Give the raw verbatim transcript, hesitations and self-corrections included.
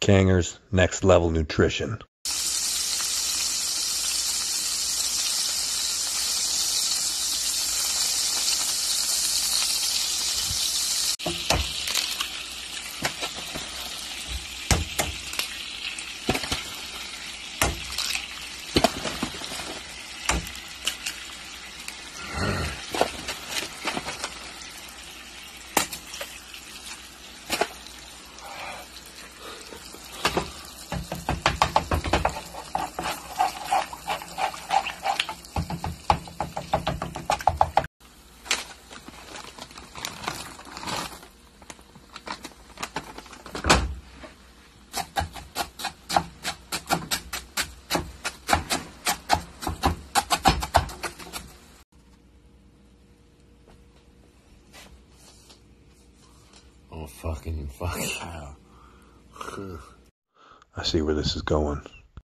Kanger's Next Level Nutrition. Oh, fucking fuck. I see where this is going.